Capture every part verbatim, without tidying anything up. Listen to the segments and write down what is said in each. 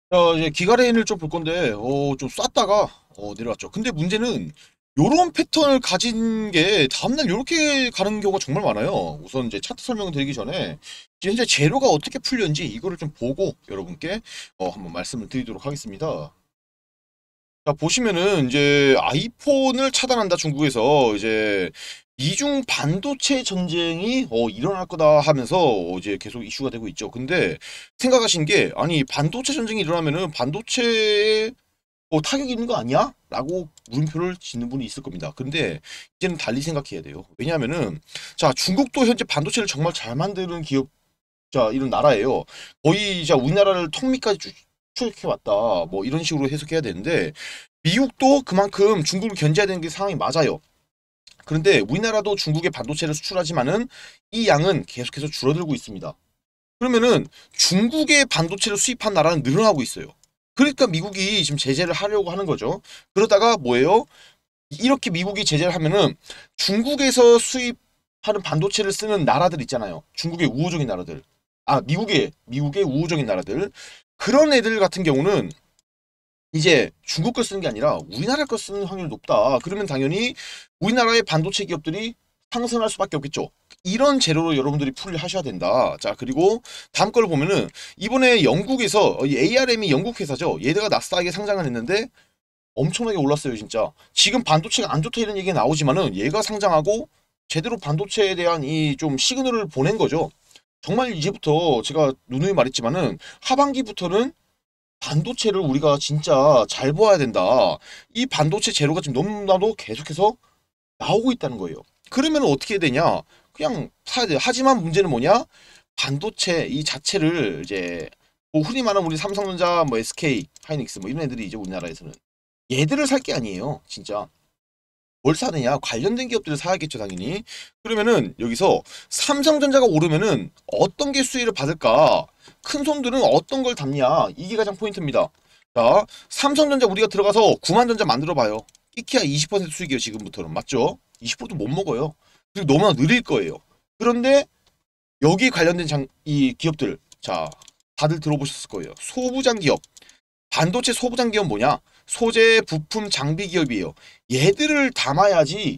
자, 이제 기가레인을 좀 볼 건데, 어, 좀 쐈다가, 어, 내려왔죠. 근데 문제는, 요런 패턴을 가진 게, 다음날 요렇게 가는 경우가 정말 많아요. 우선 이제 차트 설명 드리기 전에, 이제 현재 재료가 어떻게 풀렸는지, 이거를 좀 보고, 여러분께, 어, 한번 말씀을 드리도록 하겠습니다. 자, 보시면은, 이제, 아이폰을 차단한다, 중국에서, 이제, 미중 반도체 전쟁이, 어, 일어날 거다 하면서, 어, 이제 계속 이슈가 되고 있죠. 근데, 생각하신 게, 아니, 반도체 전쟁이 일어나면은, 반도체에, 어, 타격이 있는 거 아니야? 라고 물음표를 짓는 분이 있을 겁니다. 근데, 이제는 달리 생각해야 돼요. 왜냐하면은, 자, 중국도 현재 반도체를 정말 잘 만드는 기업, 자, 이런 나라예요. 거의, 자, 우리나라를 턱 밑까지 쭉 추격해 왔다. 뭐, 이런 식으로 해석해야 되는데, 미국도 그만큼 중국을 견제해야 되는 게 상황이 맞아요. 그런데 우리나라도 중국에 반도체를 수출하지만은 이 양은 계속해서 줄어들고 있습니다. 그러면은 중국의 반도체를 수입한 나라는 늘어나고 있어요. 그러니까 미국이 지금 제재를 하려고 하는 거죠. 그러다가 뭐예요? 이렇게 미국이 제재를 하면은 중국에서 수입하는 반도체를 쓰는 나라들 있잖아요. 중국의 우호적인 나라들. 아, 미국의 미국의 우호적인 나라들. 그런 애들 같은 경우는 이제 중국 걸 쓰는 게 아니라 우리나라 걸 쓰는 확률이 높다. 그러면 당연히 우리나라의 반도체 기업들이 상승할 수밖에 없겠죠. 이런 재료로 여러분들이 풀을 하셔야 된다. 자, 그리고 다음 걸 보면은 이번에 영국에서 에이알엠이 영국 회사죠. 얘네가 나스닥에 상장을 했는데 엄청나게 올랐어요, 진짜. 지금 반도체가 안 좋다 이런 얘기가 나오지만은 얘가 상장하고 제대로 반도체에 대한 이 좀 시그널을 보낸 거죠. 정말 이제부터 제가 누누이 말했지만은 하반기부터는 반도체를 우리가 진짜 잘 보아야 된다. 이 반도체 재료가 지금 너무나도 계속해서 나오고 있다는 거예요. 그러면 어떻게 되냐? 그냥 사야 돼요. 하지만 문제는 뭐냐? 반도체 이 자체를 이제 뭐 흔히 말하는 우리 삼성전자, 뭐 에스케이, 하이닉스 뭐 이런 애들이 이제 우리나라에서는 얘들을 살 게 아니에요. 진짜. 뭘 사느냐? 관련된 기업들을 사야겠죠, 당연히. 그러면은 여기서 삼성전자가 오르면은 어떤 게 수혜를 받을까? 큰 손들은 어떤 걸 담냐? 이게 가장 포인트입니다. 자, 삼성전자 우리가 들어가서 구만전자 만들어 봐요. 끼키야 이십 퍼센트 수익이에요, 지금부터는. 맞죠? 이십 퍼센트도 못 먹어요. 그리고 너무나 느릴 거예요. 그런데 여기 관련된 장, 이 기업들, 자, 다들 들어보셨을 거예요. 소부장 기업. 반도체 소부장 기업 뭐냐? 소재, 부품, 장비 기업이에요. 얘들을 담아야지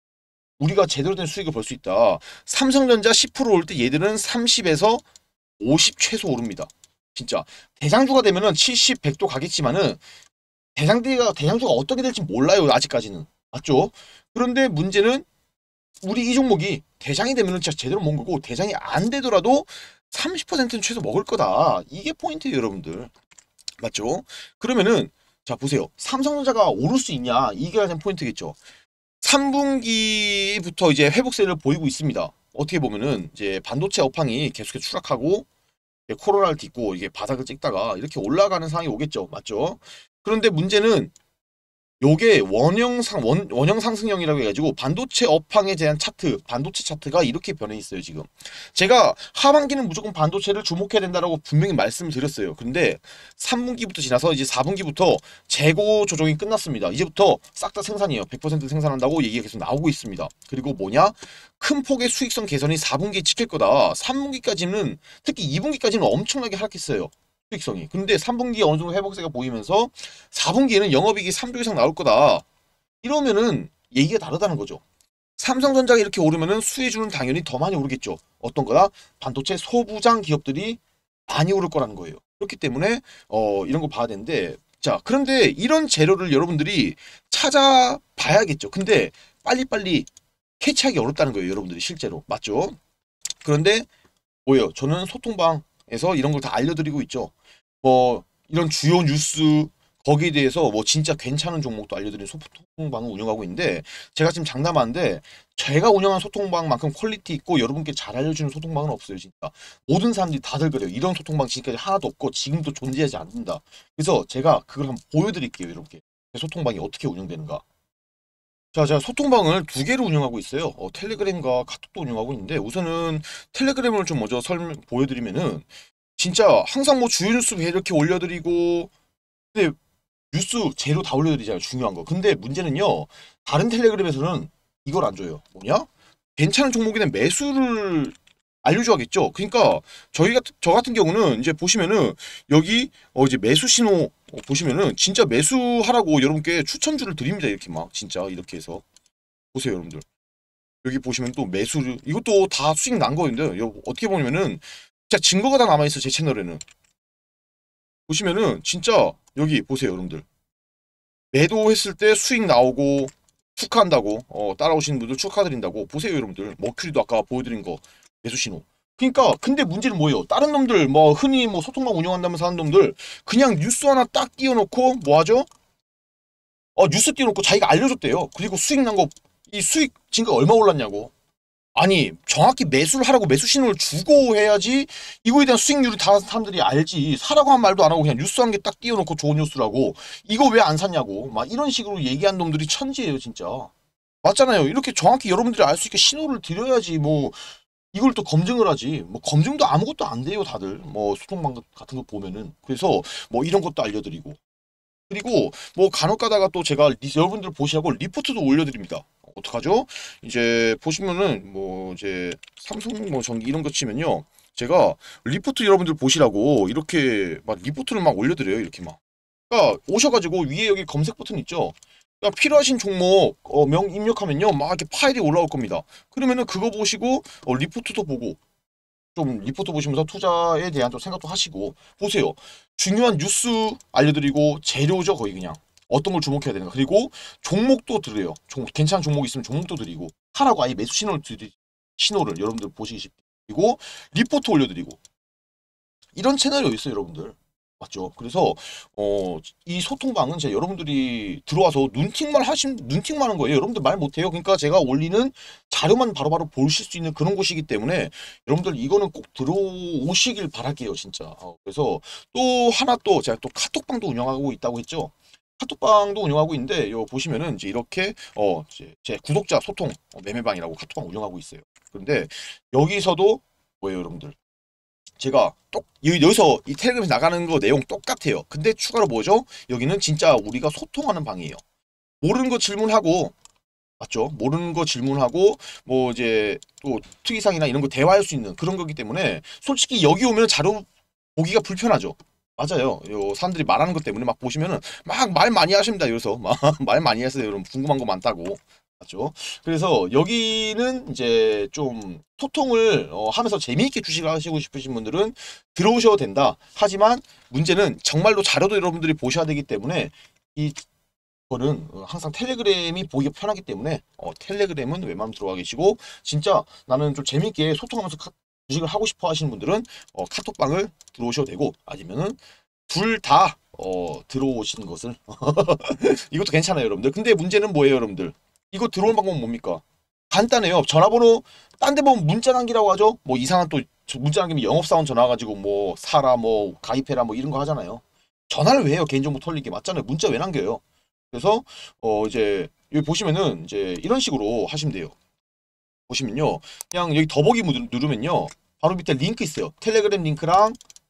우리가 제대로 된 수익을 벌 수 있다. 삼성전자 십 퍼센트 오를 때 얘들은 삼십에서 오십 최소 오릅니다. 진짜. 대장주가 되면은 칠십, 백도 가겠지만은 대장주가, 대장주가 어떻게 될지 몰라요. 아직까지는. 맞죠? 그런데 문제는 우리 이 종목이 대장이 되면은 진짜 제대로 먹은 거고 대장이 안 되더라도 삼십 퍼센트는 최소 먹을 거다. 이게 포인트예요, 여러분들. 맞죠? 그러면은 자 보세요. 삼성전자가 오를 수 있냐? 이게 가장 포인트겠죠. 삼 분기부터 이제 회복세를 보이고 있습니다. 어떻게 보면은 이제 반도체 업황이 계속해서 추락하고 코로나를 딛고 이게 바닥을 찍다가 이렇게 올라가는 상황이 오겠죠. 맞죠? 그런데 문제는 요게 원형 상 원, 원형 상승형이라고 해가지고 반도체 업황에 대한 차트, 반도체 차트가 이렇게 변해 있어요 지금. 제가 하반기는 무조건 반도체를 주목해야 된다라고 분명히 말씀드렸어요. 근데 삼 분기부터 지나서 이제 사 분기부터 재고 조정이 끝났습니다. 이제부터 싹 다 생산이에요. 백 퍼센트 생산한다고 얘기가 계속 나오고 있습니다. 그리고 뭐냐? 큰 폭의 수익성 개선이 사 분기에 찍힐 거다. 삼 분기까지는 특히 이 분기까지는 엄청나게 하락했어요. 수익성이. 근데 삼 분기에 어느 정도 회복세가 보이면서 사 분기에는 영업이익이 삼 조 이상 나올 거다. 이러면은 얘기가 다르다는 거죠. 삼성전자가 이렇게 오르면은 수혜주는 당연히 더 많이 오르겠죠. 어떤 거다? 반도체 소부장 기업들이 많이 오를 거라는 거예요. 그렇기 때문에 어 이런 거 봐야 되는데 자 그런데 이런 재료를 여러분들이 찾아봐야겠죠. 근데 빨리빨리 캐치하기 어렵다는 거예요. 여러분들이 실제로. 맞죠? 그런데 뭐예요? 저는 소통방에서 이런 걸 다 알려드리고 있죠. 뭐 이런 주요 뉴스 거기에 대해서 뭐 진짜 괜찮은 종목도 알려드리는 소통방을 운영하고 있는데 제가 지금 장담하는데 제가 운영한 소통방만큼 퀄리티 있고 여러분께 잘 알려주는 소통방은 없어요 진짜. 모든 사람들이 다들 그래요. 이런 소통방 지금까지 하나도 없고 지금도 존재하지 않는다. 그래서 제가 그걸 한번 보여드릴게요. 이렇게 소통방이 어떻게 운영되는가. 자, 제가 소통방을 두 개를 운영하고 있어요. 어, 텔레그램과 카톡도 운영하고 있는데 우선은 텔레그램을 좀 먼저 설명 보여드리면은 진짜 항상 뭐 주요 뉴스 이렇게 올려드리고 근데 뉴스 재료 다 올려드리잖아요. 중요한 거. 근데 문제는요. 다른 텔레그램에서는 이걸 안 줘요. 뭐냐? 괜찮은 종목에는 매수를 알려줘야겠죠. 그러니까 저희 같은 저 같은 경우는 이제 보시면은 여기 어 이제 매수 신호 어 보시면은 진짜 매수하라고 여러분께 추천주를 드립니다. 이렇게 막 진짜 이렇게 해서 보세요, 여러분들. 여기 보시면 또 매수를 이것도 다 수익 난 거인데요. 여- 어떻게 보면은 진짜 증거가 다 남아 있어 제 채널에는. 보시면은 진짜 여기 보세요, 여러분들. 매도했을 때 수익 나오고 축하한다고 어 따라오시는 분들 축하드린다고 보세요, 여러분들. 머큐리도 아까 보여드린 거 매수 신호. 그러니까 근데 문제는 뭐예요? 다른 놈들 뭐 흔히 뭐 소통망 운영한다면서 하는 놈들 그냥 뉴스 하나 딱 띄워놓고 뭐 하죠? 어 뉴스 띄워놓고 자기가 알려줬대요. 그리고 수익 난 거 이 수익 진가 얼마 올랐냐고. 아니 정확히 매수를 하라고 매수 신호를 주고 해야지 이거에 대한 수익률을 다 사람들이 알지. 사라고 한 말도 안 하고 그냥 뉴스 한 개 딱 띄워놓고 좋은 뉴스라고 이거 왜 안 샀냐고 막 이런 식으로 얘기한 놈들이 천지예요 진짜. 맞잖아요. 이렇게 정확히 여러분들이 알 수 있게 신호를 드려야지 뭐 이걸 또 검증을 하지. 뭐 검증도 아무것도 안 돼요 다들. 뭐 소통방 같은 거 보면은. 그래서 뭐 이런 것도 알려드리고. 그리고 뭐 간혹 가다가 또 제가 리- 여러분들 보시라고 리포트도 올려드립니다. 어떡하죠? 이제 보시면은 뭐 이제 삼성 뭐 전기 이런 거 치면요. 제가 리포트 여러분들 보시라고 이렇게 막 리포트를 막 올려드려요. 이렇게 막. 그러니까 오셔가지고 위에 여기 검색 버튼 있죠? 그러니까 필요하신 종목 어, 명 입력하면요. 막 이렇게 파일이 올라올 겁니다. 그러면은 그거 보시고 어, 리포트도 보고 좀 리포트 보시면서 투자에 대한 좀 생각도 하시고 보세요. 중요한 뉴스 알려드리고 재료죠 거의 그냥. 어떤 걸 주목해야 되는가. 그리고 종목도 드려요. 종, 괜찮은 종목 있으면 종목도 드리고 하라고 아예 매수 신호를 드리 신호를 여러분들 보시기 쉽게. 그리고 리포트 올려드리고 이런 채널이 어디 있어요 여러분들. 맞죠? 그래서 어, 이 소통방은 제 여러분들이 들어와서 눈팅만 하신 눈팅만 하는 거예요. 여러분들 말 못해요. 그러니까 제가 올리는 자료만 바로바로 보실 수 있는 그런 곳이기 때문에 여러분들 이거는 꼭 들어오시길 바랄게요, 진짜. 어, 그래서 또 하나 또 제가 또 카톡방도 운영하고 있다고 했죠. 카톡방도 운영하고 있는데 요 보시면은 이제 이렇게 어 이제 제 구독자 소통 어, 매매방이라고 카톡방 운영하고 있어요. 그런데 여기서도 뭐예요, 여러분들? 제가 똑 여- 여기서 이 텔레그램에서 나가는 거 내용 똑같아요. 근데 추가로 뭐죠? 여기는 진짜 우리가 소통하는 방이에요. 모르는 거 질문하고 맞죠? 모르는 거 질문하고 뭐 이제 또 특이사항이나 이런 거 대화할 수 있는 그런 거기 때문에 솔직히 여기 오면 자료 보기가 불편하죠. 맞아요. 요 사람들이 말하는 것 때문에 막 보시면은 막 말 많이 하십니다. 여기서 막 말 많이 하세요. 여러분 궁금한 거 많다고. 맞죠? 그래서 여기는 이제 좀 소통을 어, 하면서 재미있게 주식을 하시고 싶으신 분들은 들어오셔도 된다. 하지만 문제는 정말로 자료도 여러분들이 보셔야 되기 때문에 이 거는 어, 항상 텔레그램이 보기가 편하기 때문에 어, 텔레그램은 웬만하면 들어가 계시고 진짜 나는 좀 재밌게 소통하면서 카, 주식을 하고 싶어 하시는 분들은 어, 카톡방을 들어오셔도 되고 아니면은 둘 다 어, 들어오시는 것을 이것도 괜찮아요 여러분들. 근데 문제는 뭐예요 여러분들? 이거 들어오는 방법은 뭡니까? 간단해요. 전화번호 딴 데 보면 문자 남기라고 하죠. 뭐 이상한 또 문자 남기면 영업사원 전화 가지고 뭐 사라 뭐 가입해라 뭐 이런 거 하잖아요. 전화를 왜 해요? 개인정보 털리게 맞잖아요. 문자 왜 남겨요? 그래서 어 이제 여기 보시면은 이제 이런 식으로 하시면 돼요. 보시면요. 그냥 여기 더보기 누르- 누르면요. 바로 밑에 링크 있어요. 텔레그램 링크랑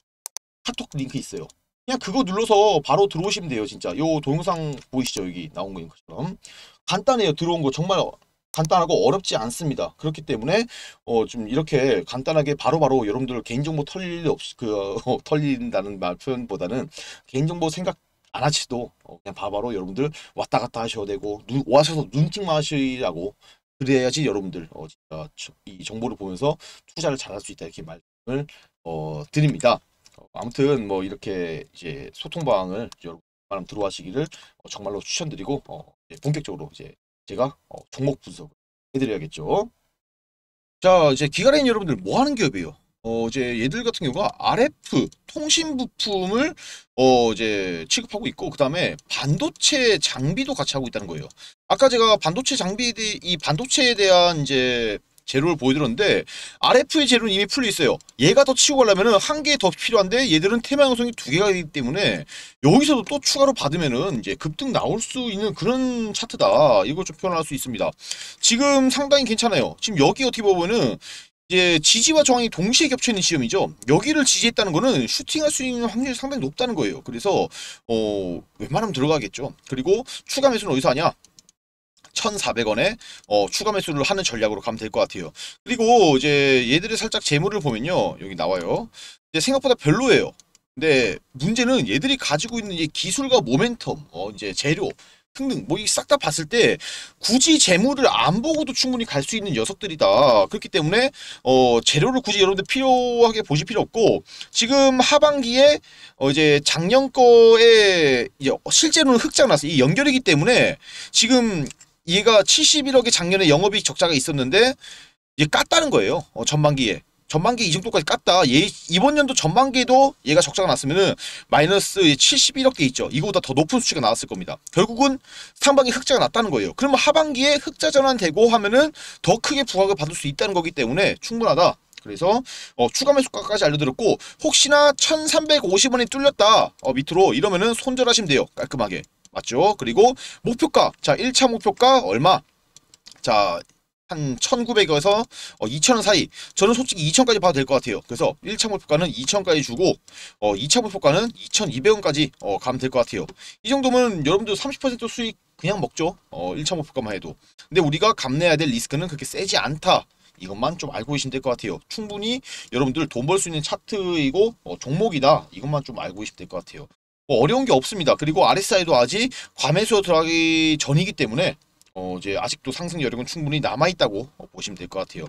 카톡 링크 있어요. 그냥 그거 눌러서 바로 들어오시면 돼요. 진짜 요 동영상 보이시죠? 여기 나온 거처럼 간단해요. 들어온 거 정말 간단하고 어렵지 않습니다. 그렇기 때문에 어 좀 이렇게 간단하게 바로바로 여러분들 개인정보 털릴 일 없이 그 어, 털린다는 말 표현보다는 개인정보 생각 안 하시도 어, 그냥 바로바로 여러분들 왔다 갔다 하셔도 되고 눈, 와셔서 눈팅만 하시라고 그래야지 여러분들 어 진짜 이 정보를 보면서 투자를 잘할 수 있다 이렇게 말씀을 어 드립니다. 어, 아무튼 뭐 이렇게 이제 소통방을 여러분 많이 들어와시기를 어, 정말로 추천드리고 어, 이제 본격적으로 이제 제가 어, 종목 분석을 해드려야겠죠. 자, 이제 기가라인 여러분들 뭐 하는 기업이에요? 어, 이제 얘들 같은 경우가 알에프 통신 부품을 어, 이제 취급하고 있고 그다음에 반도체 장비도 같이 하고 있다는 거예요. 아까 제가 반도체 장비 이 반도체에 대한 이제 재료를 보여드렸는데 알에프의 재료는 이미 풀려 있어요. 얘가 더 치고 가려면은 한 개 더 필요한데 얘들은 테마 형성이 두 개가 되기 때문에 여기서도 또 추가로 받으면은 이제 급등 나올 수 있는 그런 차트다. 이걸 좀 표현할 수 있습니다. 지금 상당히 괜찮아요. 지금 여기 어떻게 보면은 이제 지지와 저항이 동시에 겹쳐 있는 지점이죠. 여기를 지지했다는 거는 슈팅할 수 있는 확률이 상당히 높다는 거예요. 그래서 어 웬만하면 들어가겠죠. 그리고 추가 매수는 어디서 하냐? 천사백 원에 어, 추가 매수를 하는 전략으로 가면 될 것 같아요. 그리고 이제 얘들의 살짝 재물을 보면요. 여기 나와요. 이제 생각보다 별로예요. 근데 문제는 얘들이 가지고 있는 이 기술과 모멘텀, 어, 이제 재료 등등 뭐 이 싹 다 봤을 때 굳이 재물을 안 보고도 충분히 갈 수 있는 녀석들이다. 그렇기 때문에 어 재료를 굳이 여러분들 필요하게 보실 필요 없고, 지금 하반기에 어 이제 작년 거에 이제 실제로는 흑자가 났어요. 이 연결이기 때문에 지금 얘가 칠십일억의 작년에 영업이익 적자가 있었는데 이게 깠다는 거예요. 어 전반기에. 전반기 이 정도까지 깠다. 얘 이번 연도 전반기에도 얘가 적자가 났으면은 마이너스 칠십일억 개 있죠. 이거보다 더 높은 수치가 나왔을 겁니다. 결국은 상반기 흑자가 났다는 거예요. 그러면 하반기에 흑자 전환되고 하면은 더 크게 부각을 받을 수 있다는 거기 때문에 충분하다. 그래서 어, 추가 매수가까지 알려드렸고, 혹시나 천삼백오십 원이 뚫렸다 어, 밑으로 이러면은 손절하시면 돼요. 깔끔하게. 맞죠? 그리고 목표가, 자 일 차 목표가 얼마? 자 한 천구백에서 어, 이천 원 사이. 저는 솔직히 이천까지 봐도 될 것 같아요. 그래서 일 차 목표가는 이천까지 주고 어, 이 차 목표가는 이천이백 원까지 어, 가면 될 것 같아요. 이 정도면 여러분들 삼십 퍼센트 수익 그냥 먹죠. 어, 일 차 목표가만 해도. 근데 우리가 감내해야 될 리스크는 그렇게 세지 않다. 이것만 좀 알고 계시면 될 것 같아요. 충분히 여러분들 돈 벌 수 있는 차트이고 어, 종목이다. 이것만 좀 알고 계시면 될 것 같아요. 뭐 어려운 게 없습니다. 그리고 알에스아이도 아직 과매수 들어가기 전이기 때문에 어 이제 아직도 상승 여력은 충분히 남아있다고 보시면 될 것 같아요.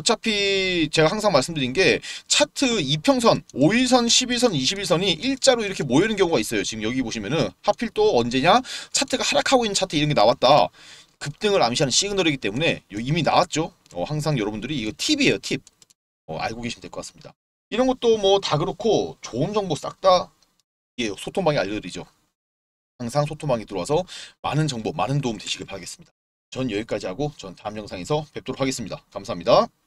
어차피 제가 항상 말씀드린 게 차트 이평선, 오 일선, 십일 선, 이십일 선이 일자로 이렇게 모이는 경우가 있어요. 지금 여기 보시면은 하필 또 언제냐? 차트가 하락하고 있는 차트 이런 게 나왔다. 급등을 암시하는 시그널이기 때문에 이미 나왔죠. 어, 항상 여러분들이 이거 팁이에요, 팁. 어, 알고 계시면 될 것 같습니다. 이런 것도 뭐 다 그렇고 좋은 정보 싹 다 예, 소통방에 알려드리죠. 항상 소통방에 들어와서 많은 정보, 많은 도움 되시길 바라겠습니다. 전 여기까지 하고 전 다음 영상에서 뵙도록 하겠습니다. 감사합니다.